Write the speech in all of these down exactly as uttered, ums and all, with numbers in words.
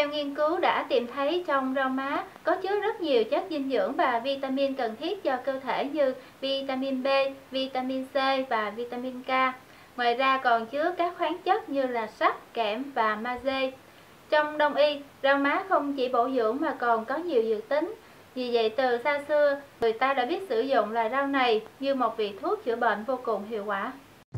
Theo nghiên cứu đã tìm thấy trong rau má có chứa rất nhiều chất dinh dưỡng và vitamin cần thiết cho cơ thể như vitamin B, vitamin C và vitamin K. Ngoài ra còn chứa các khoáng chất như là sắt, kẽm và magie. Trong Đông y, rau má không chỉ bổ dưỡng mà còn có nhiều dược tính. Vì vậy từ xa xưa, người ta đã biết sử dụng loài rau này như một vị thuốc chữa bệnh vô cùng hiệu quả.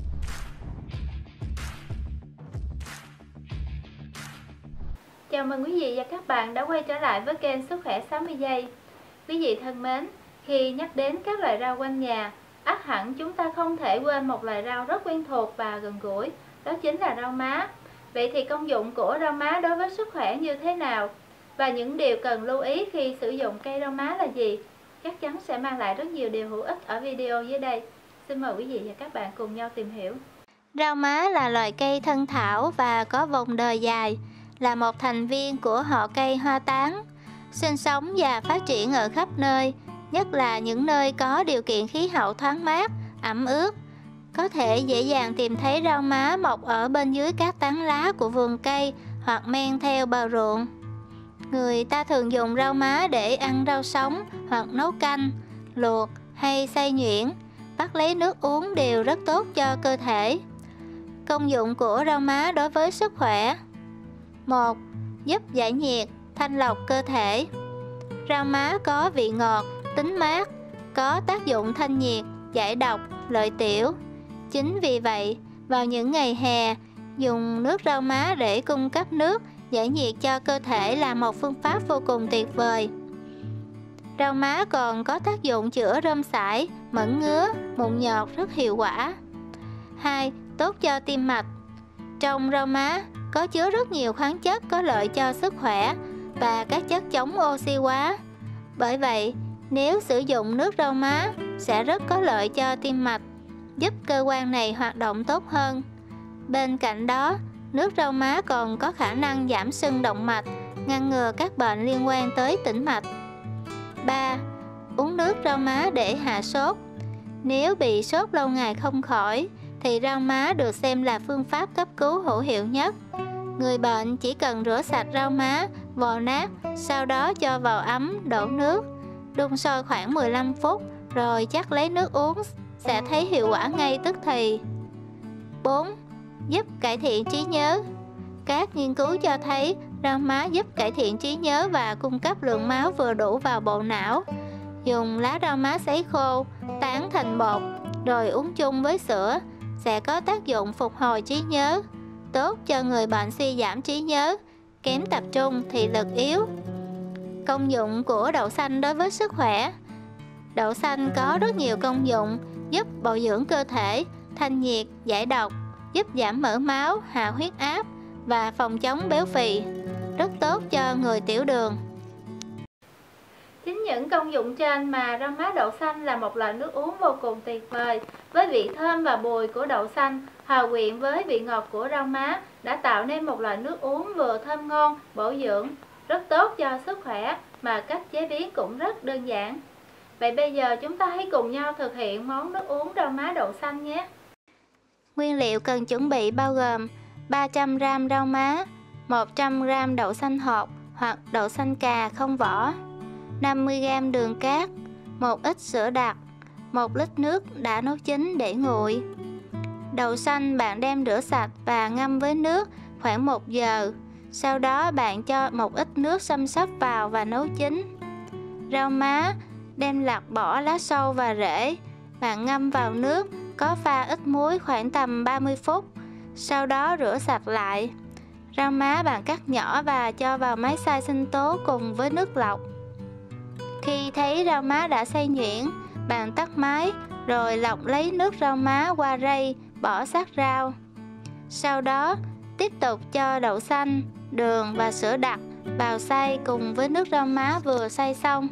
Chào mừng quý vị và các bạn đã quay trở lại với kênh Sức khỏe sáu mươi giây. Quý vị thân mến, khi nhắc đến các loại rau quanh nhà, ắt hẳn chúng ta không thể quên một loại rau rất quen thuộc và gần gũi, đó chính là rau má. Vậy thì công dụng của rau má đối với sức khỏe như thế nào? Và những điều cần lưu ý khi sử dụng cây rau má là gì? Chắc chắn sẽ mang lại rất nhiều điều hữu ích ở video dưới đây. Xin mời quý vị và các bạn cùng nhau tìm hiểu. Rau má là loài cây thân thảo và có vòng đời dài, là một thành viên của họ cây hoa tán, sinh sống và phát triển ở khắp nơi, nhất là những nơi có điều kiện khí hậu thoáng mát, ẩm ướt. Có thể dễ dàng tìm thấy rau má mọc ở bên dưới các tán lá của vườn cây hoặc men theo bờ ruộng. Người ta thường dùng rau má để ăn rau sống hoặc nấu canh, luộc hay xay nhuyễn, bắt lấy nước uống đều rất tốt cho cơ thể. Công dụng của rau má đối với sức khỏe: một. Giúp giải nhiệt, thanh lọc cơ thể. Rau má có vị ngọt, tính mát, có tác dụng thanh nhiệt, giải độc, lợi tiểu. Chính vì vậy, vào những ngày hè, dùng nước rau má để cung cấp nước giải nhiệt cho cơ thể là một phương pháp vô cùng tuyệt vời. Rau má còn có tác dụng chữa rơm sải, mẩn ngứa, mụn nhọt rất hiệu quả. hai. Tốt cho tim mạch. Trong rau má có chứa rất nhiều khoáng chất có lợi cho sức khỏe và các chất chống oxy hóa. Bởi vậy, nếu sử dụng nước rau má sẽ rất có lợi cho tim mạch, giúp cơ quan này hoạt động tốt hơn. Bên cạnh đó, nước rau má còn có khả năng giảm sưng động mạch, ngăn ngừa các bệnh liên quan tới tĩnh mạch. ba. Uống nước rau má để hạ sốt. Nếu bị sốt lâu ngày không khỏi, thì rau má được xem là phương pháp cấp cứu hữu hiệu nhất. Người bệnh chỉ cần rửa sạch rau má, vò nát, sau đó cho vào ấm, đổ nước, đun sôi khoảng mười lăm phút, rồi chắc lấy nước uống, sẽ thấy hiệu quả ngay tức thì. bốn. Giúp cải thiện trí nhớ. Các nghiên cứu cho thấy rau má giúp cải thiện trí nhớ và cung cấp lượng máu vừa đủ vào bộ não. Dùng lá rau má sấy khô, tán thành bột, rồi uống chung với sữa, sẽ có tác dụng phục hồi trí nhớ, tốt cho người bệnh suy giảm trí nhớ, kém tập trung, thị lực yếu. Công dụng của đậu xanh đối với sức khỏe: đậu xanh có rất nhiều công dụng, giúp bổ dưỡng cơ thể, thanh nhiệt, giải độc, giúp giảm mỡ máu, hạ huyết áp và phòng chống béo phì, rất tốt cho người tiểu đường. Chính những công dụng trên mà rau má đậu xanh là một loại nước uống vô cùng tuyệt vời. Với vị thơm và bùi của đậu xanh, hòa quyện với vị ngọt của rau má đã tạo nên một loại nước uống vừa thơm ngon, bổ dưỡng, rất tốt cho sức khỏe mà cách chế biến cũng rất đơn giản. Vậy bây giờ chúng ta hãy cùng nhau thực hiện món nước uống rau má đậu xanh nhé. Nguyên liệu cần chuẩn bị bao gồm ba trăm gam rau má, một trăm gam đậu xanh hột hoặc đậu xanh cà không vỏ, năm mươi gam đường cát, một ít sữa đặc, một lít nước đã nấu chín để nguội. Đậu xanh bạn đem rửa sạch và ngâm với nước khoảng một giờ. Sau đó bạn cho một ít nước xăm xắp vào và nấu chín. Rau má đem lặt bỏ lá sâu và rễ. Bạn ngâm vào nước, có pha ít muối khoảng tầm ba mươi phút. Sau đó rửa sạch lại. Rau má bạn cắt nhỏ và cho vào máy xay sinh tố cùng với nước lọc. Khi thấy rau má đã xay nhuyễn, bạn tắt máy rồi lọc lấy nước rau má qua rây, bỏ xác rau. Sau đó tiếp tục cho đậu xanh, đường và sữa đặc vào xay cùng với nước rau má vừa xay xong.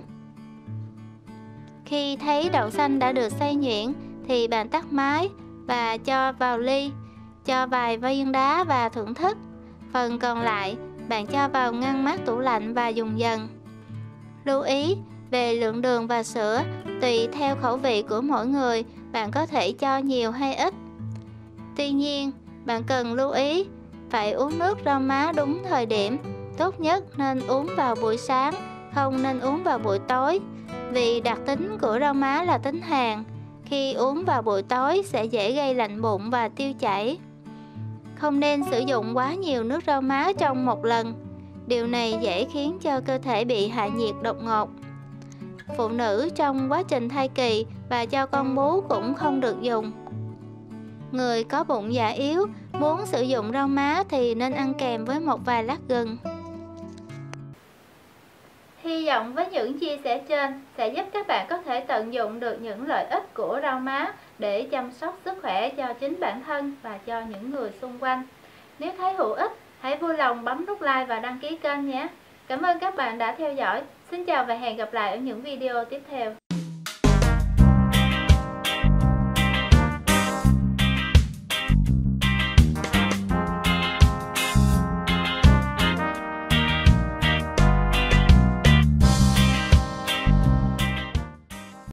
Khi thấy đậu xanh đã được xay nhuyễn thì bạn tắt máy và cho vào ly, cho vài viên đá và thưởng thức. Phần còn lại bạn cho vào ngăn mát tủ lạnh và dùng dần. Lưu ý về lượng đường và sữa, tùy theo khẩu vị của mỗi người, bạn có thể cho nhiều hay ít. Tuy nhiên, bạn cần lưu ý phải uống nước rau má đúng thời điểm, tốt nhất nên uống vào buổi sáng, không nên uống vào buổi tối. Vì đặc tính của rau má là tính hàn, khi uống vào buổi tối sẽ dễ gây lạnh bụng và tiêu chảy. Không nên sử dụng quá nhiều nước rau má trong một lần. Điều này dễ khiến cho cơ thể bị hạ nhiệt đột ngột. Phụ nữ trong quá trình thai kỳ và cho con bú cũng không được dùng. Người có bụng dạ yếu muốn sử dụng rau má thì nên ăn kèm với một vài lát gừng. Hy vọng với những chia sẻ trên sẽ giúp các bạn có thể tận dụng được những lợi ích của rau má để chăm sóc sức khỏe cho chính bản thân và cho những người xung quanh. Nếu thấy hữu ích, hãy vui lòng bấm nút like và đăng ký kênh nhé. Cảm ơn các bạn đã theo dõi. Xin chào và hẹn gặp lại ở những video tiếp theo.